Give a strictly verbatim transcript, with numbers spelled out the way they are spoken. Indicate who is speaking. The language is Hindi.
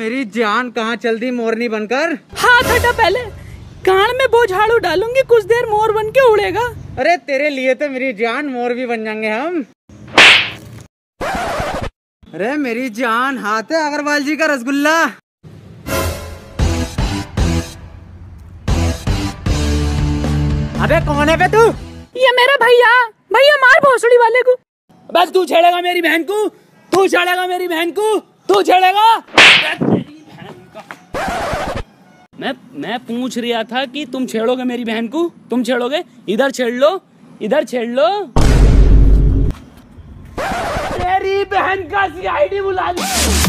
Speaker 1: मेरी जान कहाँ चल दी मोरनी बनकर।
Speaker 2: हाथ हटा पहले, कान में वो झाड़ू डालूंगी, कुछ देर मोर बन के उड़ेगा।
Speaker 1: अरे तेरे लिए तो मेरी जान मोर भी बन जाएंगे हम। अरे मेरी जान, हाथ है अग्रवाल जी का रसगुल्ला। अबे कौन है बे तू?
Speaker 2: ये मेरा भैया, भैया मार भोसड़ी वाले को। बस तू छेड़ेगा मेरी बहन को, तू छेड़ेगा मेरी बहन को, तू छेड़ेगा तेरी बहन का। मैं मैं पूछ रहा था कि तुम छेड़ोगे मेरी बहन को? तुम छेड़ोगे? इधर छेड़ लो, इधर छेड़ लो। तेरी बहन का सीआईडी बुला ली।